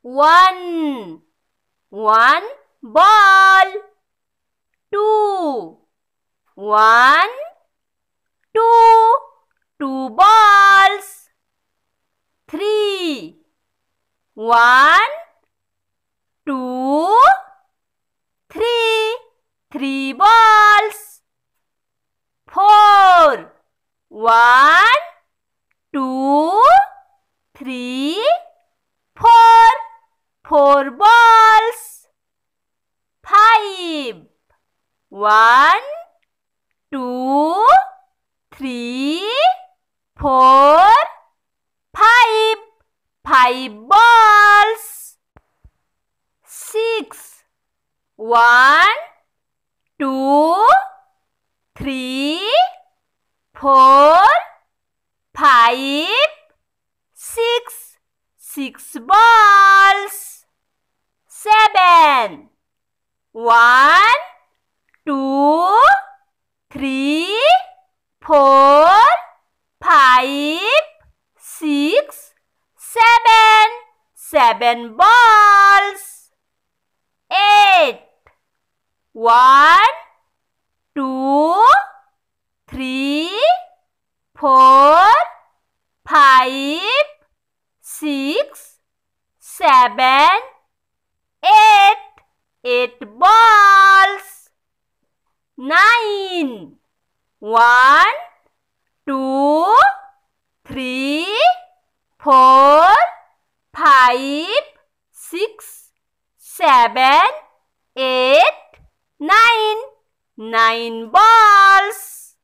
One. One ball. Two. One. Two. Two balls. Three. One. Two. Three. Three balls. Four. One. Two. Three. Four. Four balls. Five. One. Two. Three. Four. Five. Five balls. Six. One. Two. Three. Four. Five. Six. Six balls. Seven. One. Two. Three. Four. Five. Six. Seven. Seven balls. Eight. One. Two. Three. Four. Five. Six. Seven. Eight. Eight balls. Nine. One. Two. Three. Four. Five. Six. Seven. Eight. Nine. Nine balls.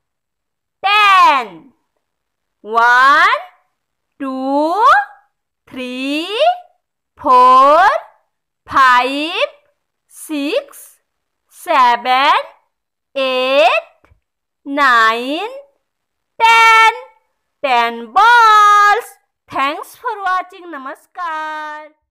10. One. Two. Three. Four. Five. Six. Seven. Eight. Nine. 10. 10 balls. Thanks for watching. Namaskar.